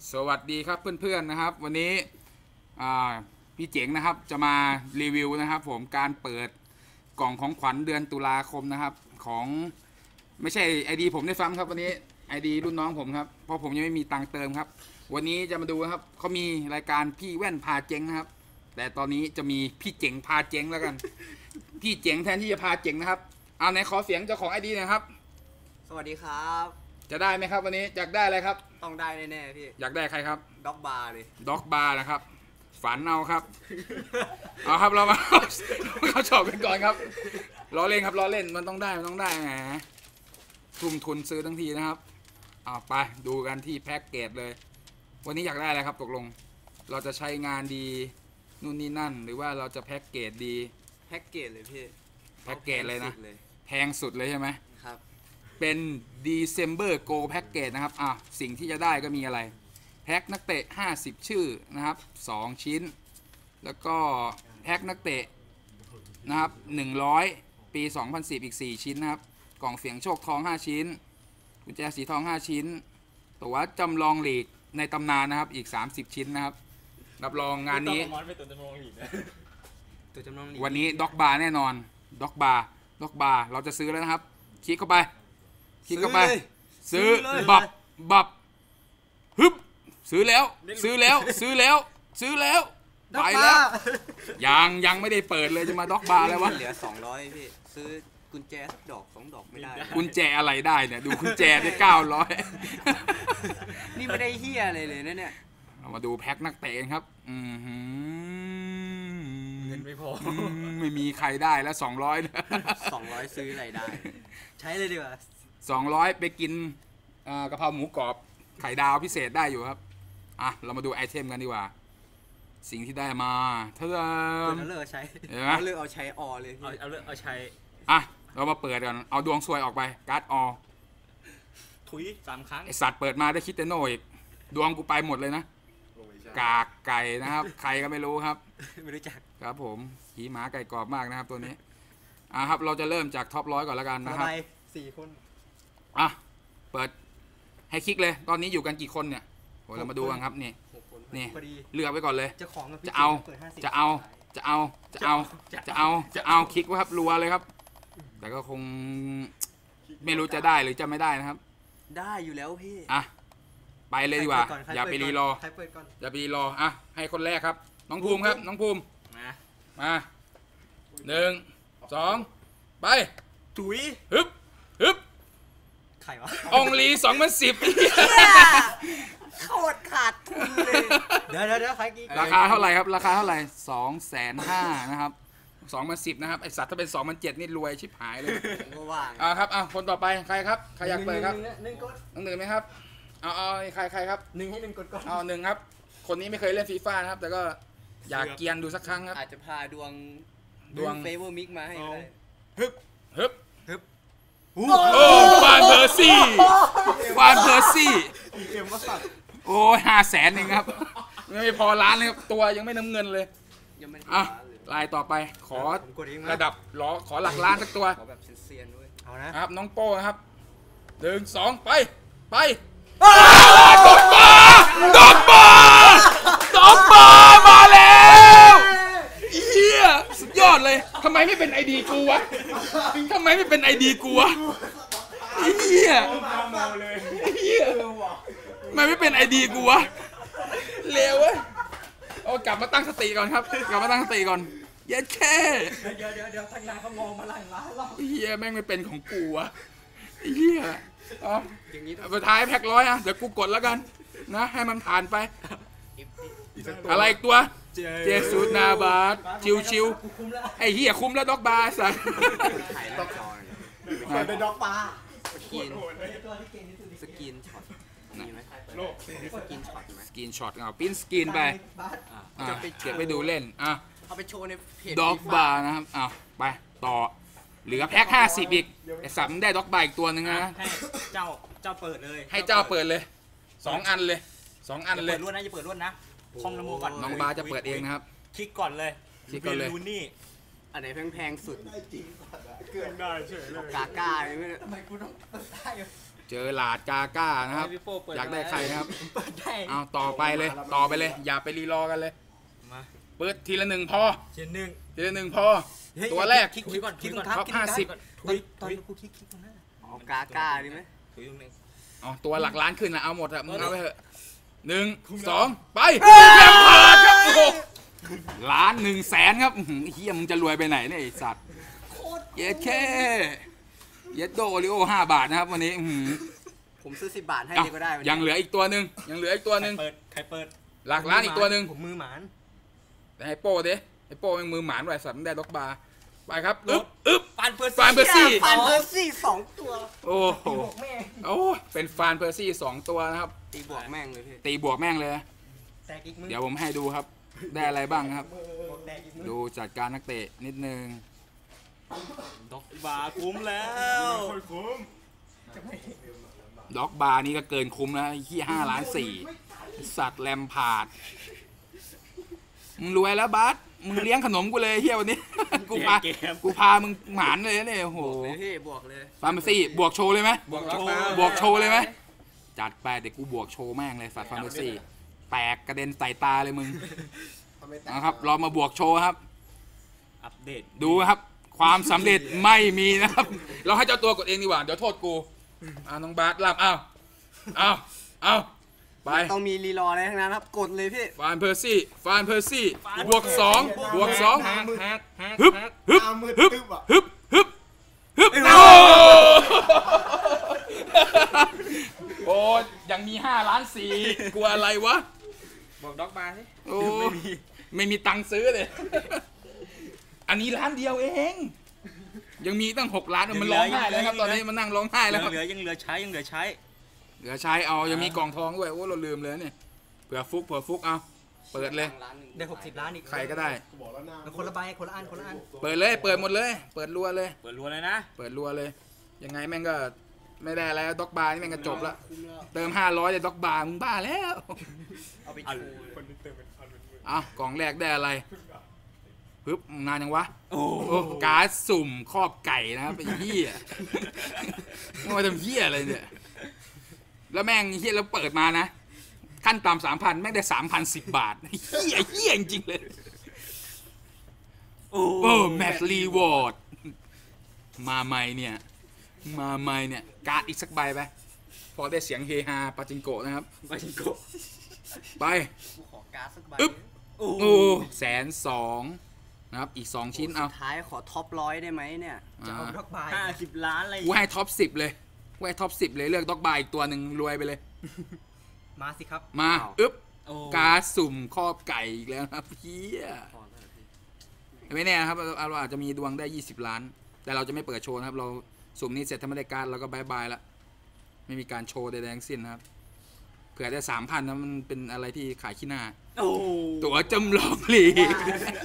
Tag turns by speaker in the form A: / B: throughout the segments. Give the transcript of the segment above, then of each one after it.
A: สวัสดีครับเพื่อนๆนะครับวันนี้พี่เจ๋งนะครับจะมารีวิวนะครับผมการเปิดกล่องของขวัญเดือนตุลาคมนะครับของไม่ใช่ ID ผมได้ฟังครับวันนี้ ID รุ่นน้องผมครับเพราะผมยังไม่มีตังค์เติมครับวันนี้จะมาดูครับเขามีรายการพี่แว่นพาเจ๋งนะครับแต่ตอนนี้จะมีพี่เจ๋งพาเจ๋งแล้วกันพี่เจ๋งแทนที่จะพาเจ๋งนะครับเอาไหนขอเสียงเจ้าของ ID หน่อยครับ
B: สวัสดีครับ
A: จะได้ไหมครับวันนี้อยากได้อะไรครับ
B: ต้องได้แน่ๆพี่
A: อยากได้ใครครับ
B: ด็อกบาร์เลย
A: ด็อกบาร์นะครับฝันเอาครับเอาครับเรามาเขาชอบกันก่อนครับล้อเล่นครับล้อเล่นมันต้องได้แหมทุ่มทุนซื้อทั้งทีนะครับเอาไปดูกันที่แพ็กเกจเลยวันนี้อยากได้อะไรครับตกลงเราจะใช้งานดีนู่นนี่นั่นหรือว่าเราจะแพ็กเกจดี
B: แพ็กเกจเลยพี่
A: แพ็กเกจเลยนะแพงสุดเลยใช่ไหม
B: ครับ
A: เป็น December Go Package นะครับสิ่งที่จะได้ก็มีอะไรแพ็กนักเตะ50ชื่อนะครับ2ชิ้นแล้วก็แพ็กนักเตะนะครับ100ปี2010อีก4ชิ้นนะครับกล่องเสียงโชคทอง5ชิ้นกุญแจสีทอง5ชิ้นตั๋วจำลองลีกในตำนานนะครับอีก30ชิ้นนะครับรับรองงานนี้วันนี้ด็อกบาร์แน่นอนด็อกบาร์เราจะซื้อแล้วนะครับคลิกเข้าไปซื้อบับฮึบซื้อแล้วไปแล้วยังไม่ได้เปิดเลยจะมาด็อกบาร์แล้ววะ
B: เหลือ200พี่ซื้อกุญแจสักดอก2 ดอกไม่ได้
A: กุญแจอะไรได้เนี่ยดูกุญแจได้900
B: นี่ไม่ได้เฮียอะไรเลยนะเนี่ย
A: เรามาดูแพ็คนักเตะครับ
B: เงินไม่พอ
A: ไม่มีใครได้แล้ว200นะ
B: 200ซื้ออะไรได้ใช้เลยดีกว่า
A: 200ไปกินกะเพราหมูกรอบไข่ดาวพิเศษได้อยู่ครับเรามาดูไอเทมกันดีกว่าสิ่งที่ได้มา
B: เอาเลือกใช้เอาใช้อเลย
A: เอาใช้เรามาเปิดกันเอาดวงซวยออกไปการ์ด
B: ถุย3 ครั้ง
A: ไอสัตว์เปิดมาได้คิดเตโน่อีกดวงกูไปหมดเลยนะกากไก่นะครับใครก็ไม่รู้ครับ
B: ไม่รู้จัก
A: ครับผมขี่หมาไก่กรอบมากนะครับตัวนี้ครับเราจะเริ่มจากท็อป100ก่อนแล้วกันนะครับ
B: 4 คน
A: เปิดให้คลิกเลยตอนนี้อยู่กันกี่คนเนี่ยเรามาดูกันครับนี่เลือกไว้ก่อนเลยจะเอาคลิกไว้ครับรัวเลยครับแต่ก็คงไม่รู้จะได้หรือจะไม่ได้นะครับ
B: ได้อยู่แล้วพี่
A: ไปเลยดีกว่าอย่าไปรีรอให้คนแรกครับน้องภูมิครับน้องภูมิมา1 2ไป
B: ถุย
A: ฮึบ
B: ใครวะ
A: องลี2010
B: โคตรขาดทุนเลยเดี๋ยวใครกี่
A: ราคาเท่าไหร่ครับราคาเท่าไหร่250,000นะครับ2010นะครับไอสัตว์ถ้าเป็น2007นี่รวยชิบหายเลยครับคนต่อไปใครครับใครอยากเปิดครับน้องหนึ่งไหมครับเอาใครครับ
B: 1ให้1กดก่อน
A: 1ครับคนนี้ไม่เคยเล่นฟีฟ่านะครับแต่ก็อยากเกียนดูสักครั้งครับ
B: อาจจะพาดวงเฟเวอร์มิกมาให้ได้
A: ฮึบวานเพอร์ซี่โอ้ย500,000เองครับไม่พอล้านเลยครับตัวยังไม่น้ำเงินเลยลายต่อไปขอระดับขอหลักล้านสักตัว
B: ขอแบบเซียนๆด้วย
A: เอานะครับน้องโป้นะครับ1 2ไปดอกบามาแล้วเฮียสุดยอดเลยทำไมไม่เป็นไอดีกูวะเฮียทำไมไม่เป็นไอดีกูวะเลวเว้ยกลับมาตั้งสติก่อนครับเย็ดแค่
B: เดี๋ยวทางนายเขามองมาหลังร้านเรา
A: เฮียแม่งไม่เป็นของกูวะเฮียสุดท้ายแพ็ค100เดี๋ยวกูกดแล้วกันนะให้มันผ่านไปอะไรอีกตัวเจสุนาบาสชิวไอ้เหี้ยคุ้มแล้วด็อกบาร์สัส
B: เป็นด็อกบาร์สกินช็อตมีไหม
A: สกินช็อตปิ้นสกินไปเก็บไปดูเล่น
B: เอาไปโชว์ในเพจ
A: ด็อกบาร์นะครับไปต่อเหลือแพ็ค50อีกไอ้สัตว์มันได้ด็อกบาร์อีกตัวนึงนะ
B: ให้เจ้าเปิดเลย
A: ให้เจ้าเปิดเลย2 อันเลย
B: เปิดล้วนนะอย่าเปิดล้วนนะคอมละโมก่อน
A: น้องบาจะเปิดเองนะครับ
B: คลิกก่อนเลยรูนี่อันไหนแพงสุด
C: เกินได้เฉยเลย
B: กาไม่ทำไมกูต้องได้
A: เจอหลาดกาก้านะครับ
C: ให้พี่โป้เปิด
A: อยากได้ใครนะครับ
B: เปิดได้
A: เอาต่อไปเลยอย่าไปรีรอกันเลย
C: มา
A: เปิดทีละหนึ่งพอ
B: เจนหนึ่ง
A: ทีละหนึ่งพอ ตัวแรก
B: คลิกก่อนคลิกก่อน
A: ท็อป 50
B: ตอนกูคลิกตรงนั้นเอากาก้าดีไหม
C: ถุยตรงนี้
A: อ๋อตัวหลักล้านขึ้นนะเอาหมดอะมึงเอาไปเถอะ1 2 ไปเยี่ยมผ่านครับโอ้โห1,100,000ครับอื้อหือเฮียมึงจะรวยไปไหนเนี่ยไอสัตว์เย็ดแค่เย็ดโดโอริโอ5 บาทนะครับวันนี้อื้อหือ
B: ผมซื้อ10 บาทให้
A: เอ้า
B: เลยก็ได้วันนี้
A: ยังเหลืออีกตัวหนึ่ง
C: ใครเปิด
A: หลักล้านอีกตัวหนึ่ง
B: ผมมือหมาน
A: แต่ให้โป้ดิให้โป้ยังมือหมานไว้สัตว์มันได้ด็อกบาร์ไปครับอึ๊บ
C: ฟานเปิด
A: ฟานเปอร์ซี่
B: ฟันเพอร์ซี่2 ตัว
A: โอ้โห
B: ตีบวกแม่ง
A: โอ้เป็นฟานเพอร์ซี่2 ตัวนะครับ
B: ตีบวกแม่งเลยพี่
A: ตีบวกแม่งเลย
B: แตกอีกมือ
A: เดี๋ยวผมให้ดูครับ ได้อะไรบ้างครับ
B: บวกแตกอีกมือ
A: ดูจัดการนักเตะนิดนึง
C: ด็อกบาร์คุ้มแล้ว
A: ด็อกบาร์นี่ก็เกินคุ้มแล้วไอ้ที่5,4,000,000สัตว์แลมพาร์ดมึงรวยแล้วบัสมึงเลี้ยงขนมกูเลยเฮียวันนี้ กูพามึงหมานเลยเนี่ยโอ้โห
B: เลยพี่บวกเลย
A: ฟาร์มซี่บวกโชว์เลยไหม
C: บวกโชว์
A: บวกโชว์เลยไหมจัดไปเดี๋ยวกูบวกโชว์แม่งเลยสัตว์ฟาร์มซี่แตกกระเด็นใส่ตาเลยมึงนะครับเรามาบวกโชว์ครับ
C: อัปเดต
A: ดูครับ ความสำเร็จไม่มีนะครับ เราให้เจ้าตัวกดเองดีกว่าเดี๋ยวโทษกูน้องบาสรับเอาไป
B: ต้องมีรีรออะไรทั้งนั้นครับกดเลยพี่
A: ฟานเพอร์ซี่บวก2ฮึบโอ้ยังมี5,4,000,000กลัวอะไรวะ
C: บอกด็อกบาร์สิ
A: โอ้ไม่มีตังค์ซื้อเลย อันนี้1,000,000เดียวเอง ยังมีตั้ง6 ล้านมันร้องไห้แล้วครับตอนนี้มันนั่งร้องไห้แล้วครับ
C: ยังเหลือใช้
A: เหลือใช้เอายังมีกล่องทองด้วยโอ้เราลืมเลยเนี่ยเผื่อฟุกเอาเปิดเลย
B: ได้60 ล้านอีก
A: ใครก็ได้
B: มันคนละใบคนละอันคนละอัน
A: เปิดเลยเปิดหมดเลย เปิดรัวเลย
C: เปิดรัวเลยนะ
A: เปิดรัวเลย ยังไงแม่งก็ไม่ได้แล้วด็อกบาร์นี่แม่งก็จบละเติม500จะด็อกบาร์มึงบ้าแล้ว
B: เอาไป
C: เอา
B: ชู
A: อ่ะกล่องแรกได้อะไรปึ๊บนานยังวะ
C: โอ้
A: โอ้การ์ดสุ่มครอบไก่นะครับไอ้เหี้ยมึงมาทำเหี้ยอะไรเนี่ยแล้วแม่งเหี้ยแล้วเปิดมานะขั้นต่ำ3,000แม่งได้3,010 บาทเหี้ยจริงๆเลยโอ้แมตช์รีวอร์ดมาใหม่เนี่ยการ์ดอีกสักใบไปพอได้เสียงเฮฮาปาจิงโกะนะครับ
C: ไปจิงโกะ
A: ไป
B: กูขอการ์ดสักใบ
A: อึ๊บ
C: โอ้
A: โอ้120,000นะครับอีก2 ชิ้นเอา
B: สุดท้ายขอท็อป100ได้ไหมเนี่ยจะเอาด็อกบาย
C: 50 ล้านอะไร
A: กูให้ท็อป10เลยกูให้ท็อป10เลยเลือกด็อกบาร์อีกตัวหนึ่งรวยไปเลย
B: มาสิครับ
A: มาอึ๊บ
C: โอ้
A: การ์ดสุ่มครอบไก่อีกแล้วครับเฮียไม่แน่นะครับเราอาจจะมีดวงได้20 ล้าน แต่เราจะไม่เปิดโชว์นะครับเราสุ่มนี้เสร็จถ้าไม่ได้การ์ดเราก็บายบายละไม่มีการโชว์ใดๆทั้งสิ้นนะครับเผื่อได้ 3,000นะมันเป็นอะไรที่ขายขี้หน้า
C: โอ้
A: ตั๋วจำลองลีก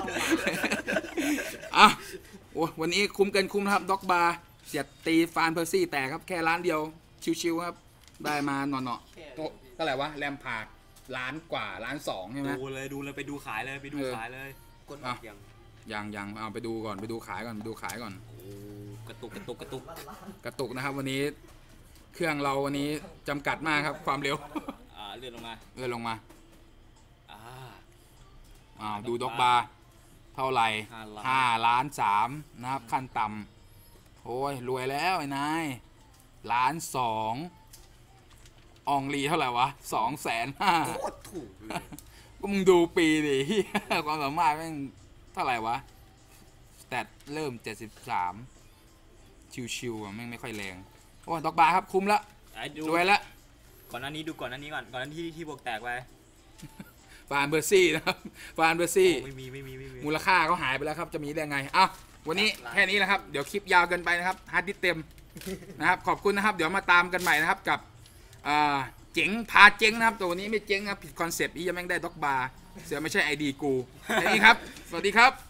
A: อ่ะโอ้วันนี้คุ้มเกินคุ้มนะครับด็อกบาร์เสียดตีฟานเพอร์ซี่แต่ครับแค่ล้านเดียวชิวๆครับได้มาหน่อๆโต๊ะเท่าไหร่วะแรมพาร์ดล้านกว่า1,200,000ใช่ไหม
C: ดูเลยไปดูขายเลยไปดูขายเลย
B: กดออกยัง
A: ยังเอาไปดูก่อนไปดูขายก่อน
C: โอ้กระตุก
A: กระตุกนะครับวันนี้เครื่องเราวันนี้จำกัดมากครับความเร็ว
C: เลื่อนลงมา
A: เลื่อนลงมา
C: อ่า
A: ดูด็อกบาร์เท่าไหร่ 5,300,000นะครับขั้นต่ำโอ้ยรวยแล้วไอ้นาย1,200,000อองลีเท่าไหร่วะ250,000
B: โคตรถูกเลย
A: ก็มึงดูปีดิ ความสามารถแม่งเท่าไหร่วะสแตทเริ่ม73ชิวๆอ่ะแม่งไม่ค่อยแรงโอ้ด็อกบาร์ครับคุ้มละ
C: ดู
A: รวยละ
C: ก่อนหน้านี้ก่อนหน้านี้ที่บวกแตกไป
A: ฟานเบอร์ซี่นะครับฟานเบอร์ซี่
C: ไม่มี
A: มูลค่าเขาหายไปแล้วครับจะมีได้ไงอ้าววันนี้แค่นี้แหละครับเดี๋ยวคลิปยาวเกินไปนะครับฮาร์ดดิสก์เต็มนะครับขอบคุณนะครับเดี๋ยวมาตามกันใหม่นะครับกับเจ๋งพาเจ๋งนะครับตัวนี้ไม่เจ๋งครับผิดคอนเซปต์อียังแม่งได้ด็อกบาร์เสือไม่ใช่ไอดีกูแค่นี้ครับสวัสดีครับ